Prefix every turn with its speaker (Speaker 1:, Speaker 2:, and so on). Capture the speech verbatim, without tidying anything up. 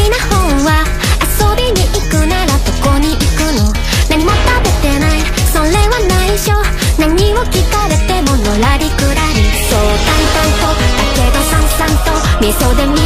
Speaker 1: な方は遊びに行くならどこに行くの？何も食べてない、それは内緒。何を聞かれてものらりくらり、そう淡々とだけどさんさんと味噌で